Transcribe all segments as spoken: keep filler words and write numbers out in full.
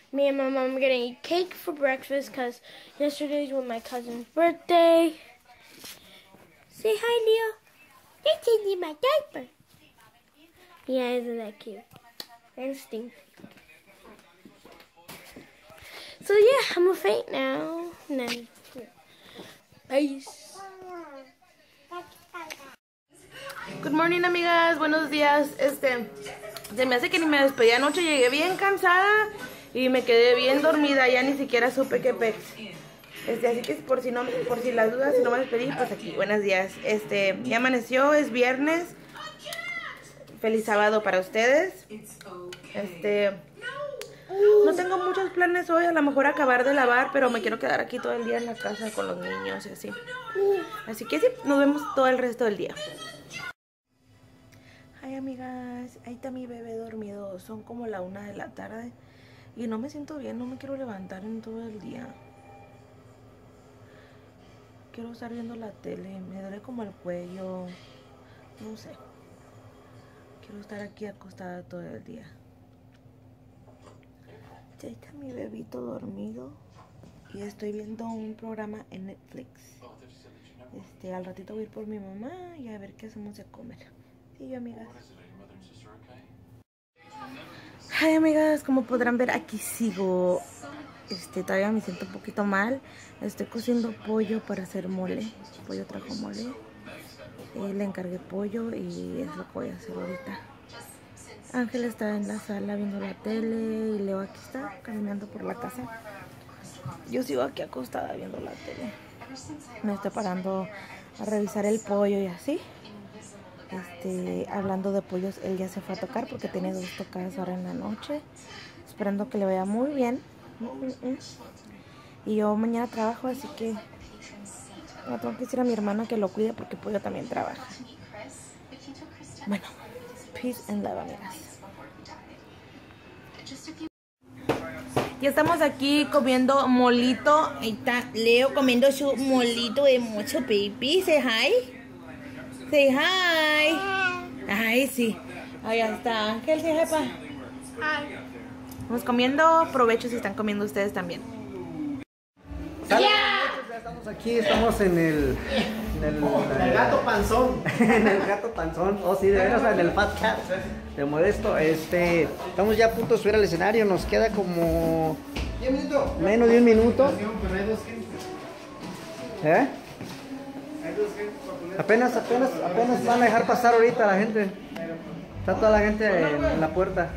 Me and my mom are gonna eat cake for breakfast because yesterday was my cousin's birthday. Say hi, Leo. You're changing my diaper. Yeah, isn't that cute? And stink. So yeah, I'm gonna faint now. And then, peace. Good morning, amigas, buenos días. Este, se me hace que ni me despedí anoche, llegué bien cansada y me quedé bien dormida, ya ni siquiera supe qué pex. Este, así que por si no, por si las dudas, si no me despedí, pues aquí, buenos días. Este, ya amaneció, es viernes. Feliz sábado para ustedes. Este, no tengo muchos planes hoy, a lo mejor acabar de lavar, pero me quiero quedar aquí todo el día en la casa con los niños y así. Así que sí, nos vemos todo el resto del día. Ay, amigas, ahí está mi bebé dormido. Son como la una de la tarde y no me siento bien, no me quiero levantar en todo el día. Quiero estar viendo la tele, me duele como el cuello, no sé. Quiero estar aquí acostada todo el día. Ahí está mi bebito dormido y estoy viendo un programa en Netflix. Este, al ratito voy a ir por mi mamá y a ver qué hacemos de comer. Sí, amigas. Ay, amigas, como podrán ver, aquí sigo. Este, todavía me siento un poquito mal. Estoy cociendo pollo para hacer mole. Pollo trajo mole. Eh, le encargué pollo y es lo que voy a hacer ahorita. Ángel está en la sala viendo la tele y Leo aquí está caminando por la casa. Yo sigo aquí acostada viendo la tele. Me estoy parando a revisar el pollo y así. Este, hablando de pollos, él ya se fue a tocar porque tiene dos tocadas ahora en la noche. Esperando que le vaya muy bien. Y yo mañana trabajo, así que no tengo que decir a mi hermana que lo cuide porque pollo también trabaja. Bueno, peace and love, amigas. Ya estamos aquí comiendo molito. Ahí está Leo comiendo su molito de mucho, baby. Say hi. Say hi. Ay, sí. Ahí está Ángel. Say hi, pa. Hi. Vamos comiendo. Provecho si están comiendo ustedes también. Yeah. Ya estamos aquí, estamos en el... En el, oh, en el gato panzón. En el gato panzón. Oh, sí, de veras, en el Fat Cat de Modesto. Este, estamos ya a punto de subir al escenario. Nos queda como menos de un minuto. ¿Eh? Apenas, apenas, apenas van a dejar pasar ahorita la gente. Está toda la gente en, en la puerta.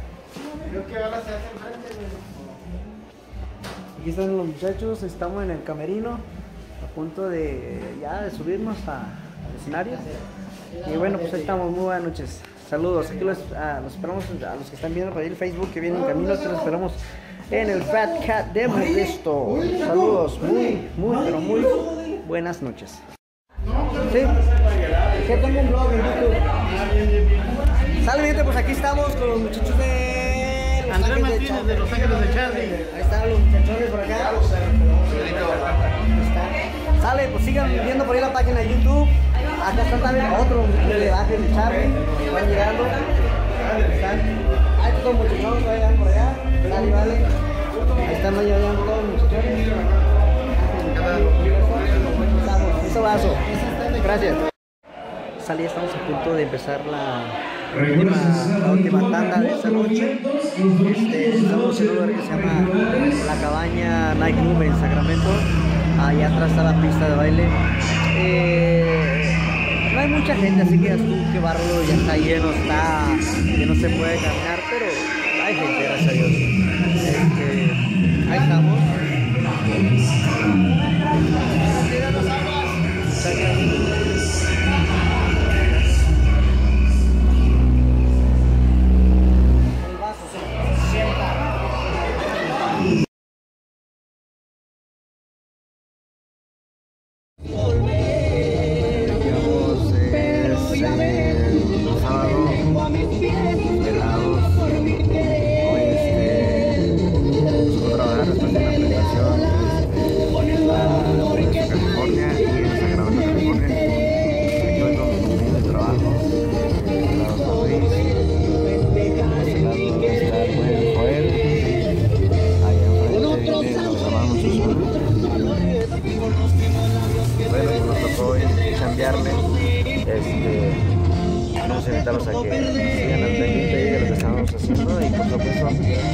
Aquí están los muchachos, estamos en el camerino, a punto de ya de subirnos a, al escenario. Y bueno, pues ahí estamos, muy buenas noches. Saludos, aquí los, ah, los esperamos a los que están viendo por ahí el Facebook que viene en camino, aquí los esperamos en el Fat Cat de Modesto. Saludos, muy, muy, pero muy buenas noches. Sí, que tengo un blog en YouTube. Sale, gente, pues aquí estamos con los muchachos de Los Andrés Ángeles Martínez de Los Ángeles de Charlie. Ahí están los muchachones por acá. Sale, pues sigan viendo por ahí la página de YouTube. Acá está también otro de Ángeles de Charlie. Van llegando. Ahí están. Ahí están los muchachones que vayan por allá. Dale, vale. Ahí están llegando todos los muchachones. Un abrazo. Gracias. Salí, estamos a punto de empezar la última, la última tanda de esta noche. Este, estamos en un lugar que se llama La Cabaña Night Club en Sacramento. Allá atrás está la pista de baile. Eh, no hay mucha gente, así que ya estuvo, que barro, ya está lleno, está, que no se puede caminar, pero hay gente, gracias a Dios. Este, ahí estamos. Sábado, helados. Hoy este invitarlos a que sigan al pendiente de lo que estamos haciendo y por supuesto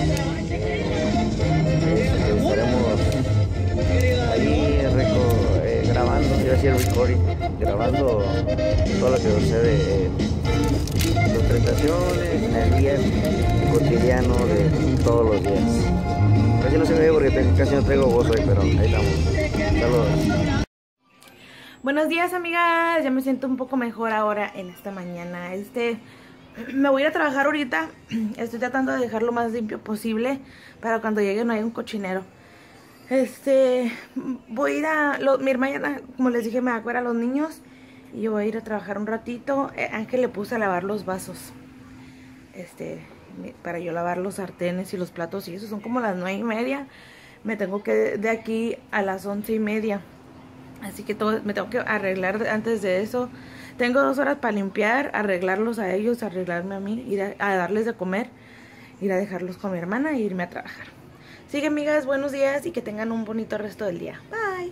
eh, estaremos ahí reco, eh, grabando, iba a decir recording, grabando todo lo que sucede en las presentaciones, en el día cotidiano de todos los días. Casi no se me ve porque tengo, casi no traigo voz hoy, pero ahí estamos. Saludos. Buenos días, amigas. Ya me siento un poco mejor ahora en esta mañana. Este, me voy a ir a trabajar ahorita. Estoy tratando de dejar lo más limpio posible para cuando llegue no haya un cochinero. Este, voy a ir a... Lo, mi hermana, como les dije, me va a cuidar a los niños. Y yo voy a ir a trabajar un ratito. Eh, Ángel le puse a lavar los vasos. Este, para yo lavar los sartenes y los platos. Y eso son como las nueve y media. Me tengo que de aquí a las once y media. Así que todo, me tengo que arreglar antes de eso. Tengo dos horas para limpiar, arreglarlos a ellos, arreglarme a mí, ir a, a darles de comer, ir a dejarlos con mi hermana e irme a trabajar. Así que, amigas, buenos días y que tengan un bonito resto del día. Bye.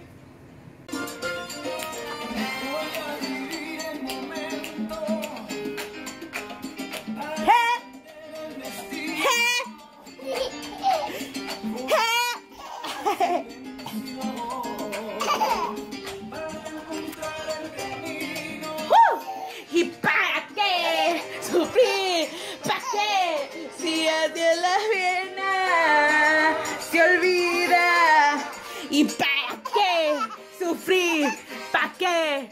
¿Y para qué sufrir? ¿Para qué? Si a Dios la viena se olvida. ¿Y para qué sufrir? ¿Para qué?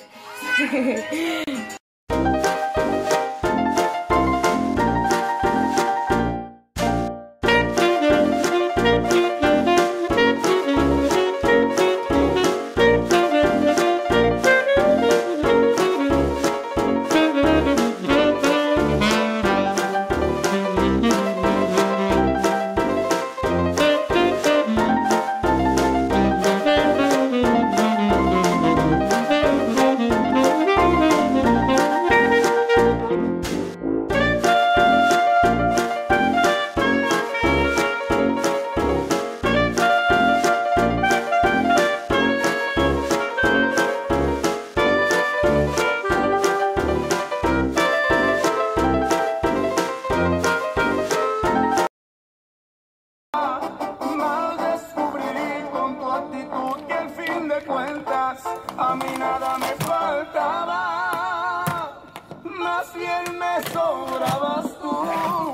A mí nada me faltaba, más bien me sobrabas tú.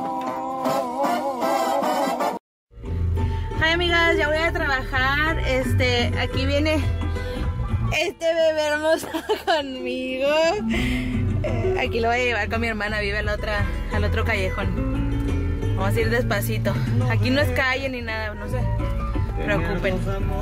Hi, amigas, ya voy a trabajar. Este, aquí viene este bebé hermoso conmigo. Eh, aquí lo voy a llevar con mi hermana, vive al, otra, al otro callejón. Vamos a ir despacito. Aquí no es calle ni nada, no se preocupen.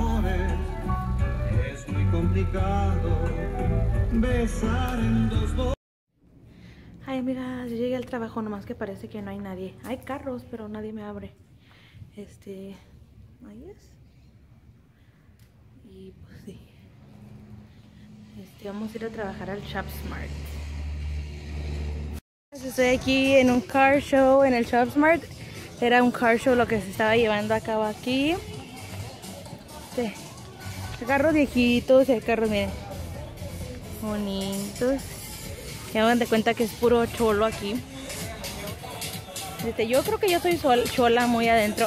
Complicado besar en dos. Ay, amigas, yo llegué al trabajo, nomás que parece que no hay nadie. Hay carros, pero nadie me abre. Este, ahí es. Y pues sí. Este, vamos a ir a trabajar al Shop Smart. Estoy aquí en un car show en el Shop Smart. Era un car show lo que se estaba llevando a cabo aquí. Sí. Hay carros viejitos y hay carros, miren, bonitos. Ya hagan de cuenta que es puro cholo aquí. Este, yo creo que yo soy sol, chola muy adentro.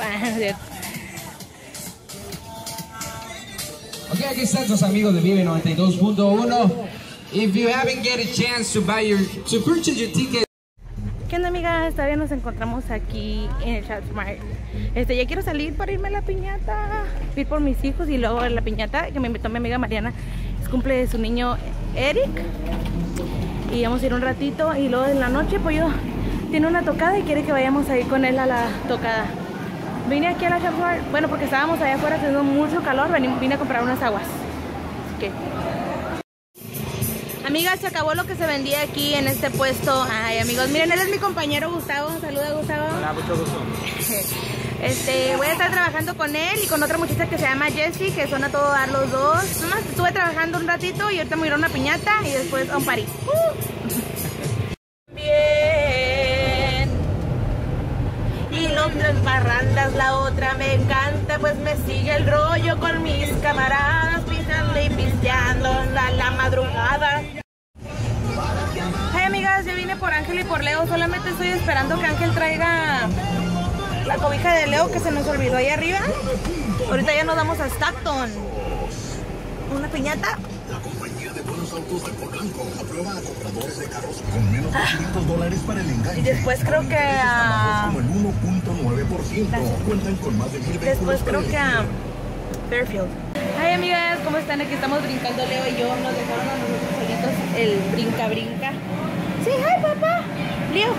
Ok, aquí están tus amigos de Vive noventa y dos punto uno. If you haven't get a chance to buy your, to purchase your ticket. ¿Qué onda, amigas? Todavía nos encontramos aquí en el Shop Smart. Este, ya quiero salir para irme a la piñata, ir por mis hijos y luego a la piñata que me invitó mi amiga Mariana. Es cumple de su niño Eric y vamos a ir un ratito y luego en la noche pues yo tiene una tocada y quiere que vayamos a ir con él a la tocada. Vine aquí a la Shop Smart, bueno, porque estábamos allá afuera haciendo mucho calor, vine a comprar unas aguas. Así que... Amigas, se acabó lo que se vendía aquí en este puesto. Ay, amigos, miren, él es mi compañero Gustavo. Saluda, Gustavo. Hola, mucho gusto. Este, voy a estar trabajando con él y con otra muchacha que se llama Jessie, que son a todo dar los dos. Nomás estuve trabajando un ratito y ahorita me voy a ir a una piñata y después a un party. Uh. Bien. Y la otra en parrandas, la otra me encanta, pues me sigue el rollo con mis camaradas, pisando y pisteando la, la madrugada. Hey, amigas, amigas, ya vine por Ángel y por Leo. Solamente estoy esperando que Ángel traiga la cobija de Leo que se nos olvidó ahí arriba. Ahorita ya nos vamos a Stockton. Una piñata. La compañía de buenos autos de Polanco aprueba a compradores de carros con menos de quinientos dólares para el enganche. Y después creo que a... como el uno punto nueve por ciento. Cuentan con más de mil Después creo que a Fairfield. Hi amigas, ¿cómo están? Aquí estamos brincando Leo y yo. Nos dejaron a nosotros solitos el brinca brinca. Sí, hi papá. Leo.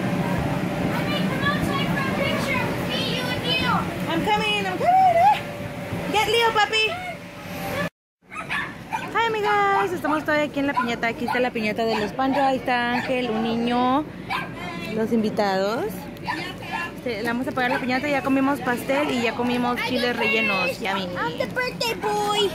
I'm coming, I'm coming. Get Leo, papi. Hi amigas, estamos todavía aquí en la piñata. Aquí está la piñata de los Pancho. Ahí está Ángel, un niño, los invitados. Le vamos a pagar la piñata. Ya comimos pastel y ya comimos chiles rellenos. Yummy. I'm the birthday boy.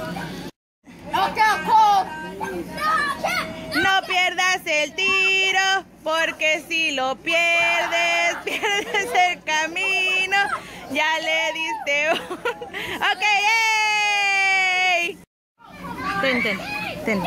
No pierdas el tiro, porque si lo pierdes, pierdes el camino. Ya le diste un... Ok, ¡yay! Ten, ten, ten.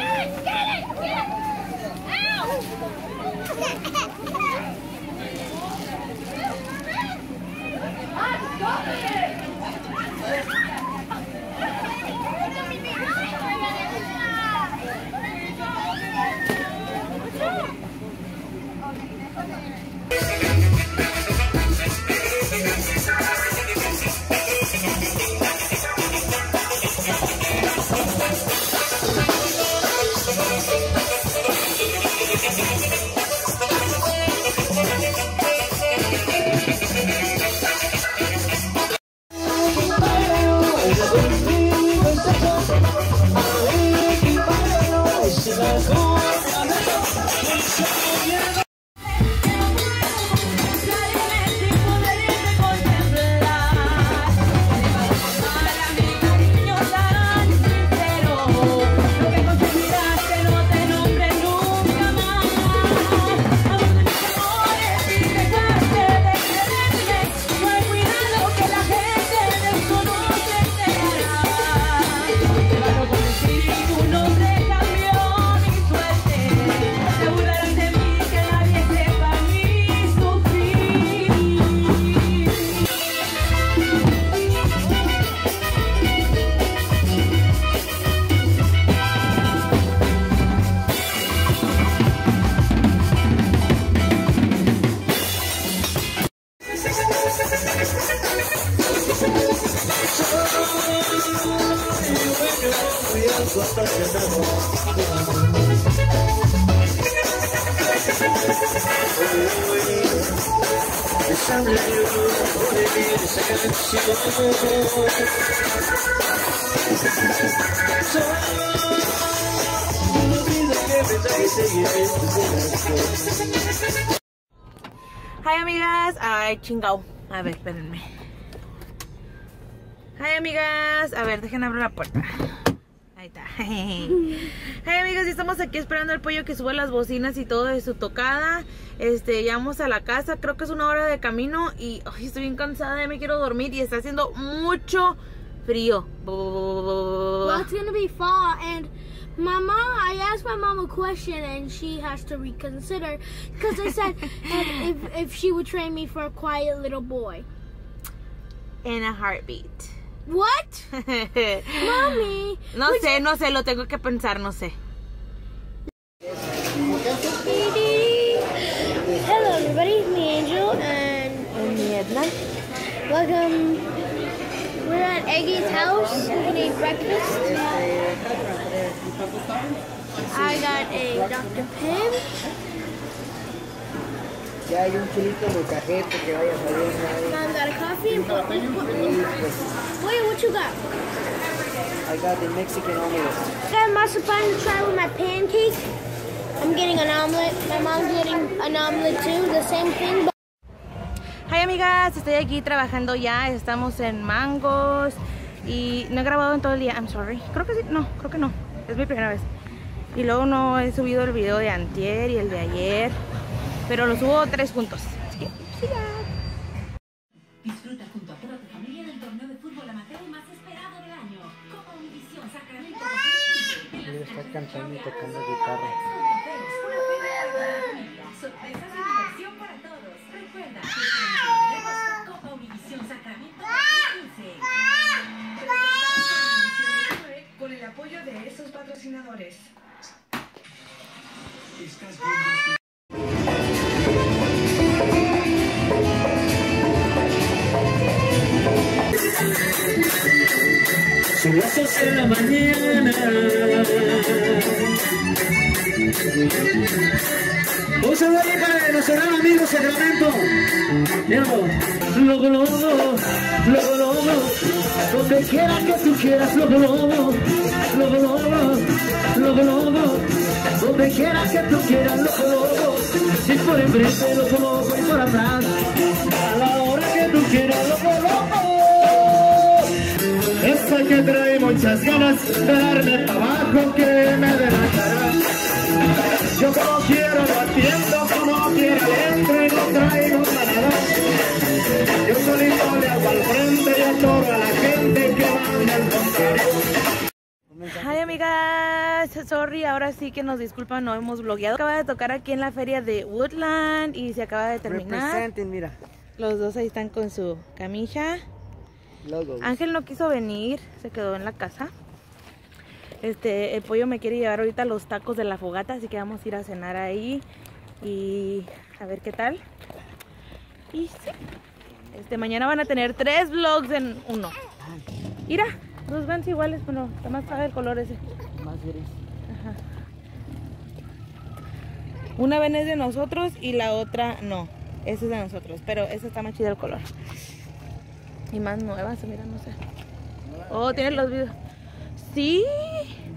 Hi amigas, ay chingao, a ver, espérenme. Hi amigas, a ver, dejen abrir la puerta. Ahí está. Hi amigas, estamos aquí esperando al pollo que suba las bocinas y todo de su tocada. Este, ya vamos a la casa, creo que es una hora de camino y ay, estoy bien cansada, ya me quiero dormir y está haciendo mucho frío. Well, it's gonna be fall, and my mom, I asked my mom a question and she has to reconsider because I said if, if she would train me for a quiet little boy. In a heartbeat. What? Mommy. No sé, no sé, lo tengo que pensar, no sé. Hello everybody, me Angel and And me Edna. welcome. We're at Eggy's house. We're gonna eat breakfast. I got a Doctor Pim. Ya hay un chilito de cajete que vaya a salir. Mom got a coffee. And Wait, what you got? I got the Mexican omelet. I got marzipan to try with my pancake. I'm getting an omelet. My mom's getting an omelet too. The same thing. Hi amigas, estoy aquí trabajando ya. Estamos en Mangos y no he grabado en todo el día. I'm sorry. Creo que sí, no, creo que no. Es mi primera vez. Y luego no he subido el video de antier y el de ayer, pero lo subo tres juntos. Así que sigan. Disfruta junto a toda tu familia del torneo de fútbol amateur más esperado del año. Como Univisión Sacramento. Él está cantando y tocando guitarra. Sorpresas y diversión para todos. Recuerda que este veintisiete de agosto, Copa Univisión Sacramento dos mil quince. Presentado por Univisión T V con el apoyo de estos patrocinadores. Son las once de la mañana. Un saludo para nuestro gran amigo Sacramento. Loco, loco, loco, loco, donde quiera que tú quieras, loco, loco, loco, loco, loco, loco, donde quiera que tú quieras, loco, loco, si por enfrente, loco, loco, y por atrás, a la hora que tú quieras, loco, loco. Esa que trae muchas ganas de darme trabajo que me dé la cara. Yo como quiero lo atiendo, como quiero le entro y no traigo nada. Yo solito le hago al frente y atoro a la gente que manda el contrario. Hi amigas, sorry, ahora sí que nos disculpan, no hemos vlogueado. Acaba de tocar aquí en la feria de Woodland y se acaba de terminar. Representen, mira. Los dos ahí están con su camisa. Logos. Ángel no quiso venir, se quedó en la casa. Este, el pollo me quiere llevar ahorita los tacos de la fogata, así que vamos a ir a cenar ahí y a ver qué tal. Y sí, este, mañana van a tener tres vlogs en uno. Mira, dos vans iguales, pero está más padre el color ese. Más gris. Ajá. Una ven es de nosotros y la otra no. Esa es de nosotros, pero esa está más chida el color. Y más nuevas, mira, no sé. Oh, tiene los videos. Sí.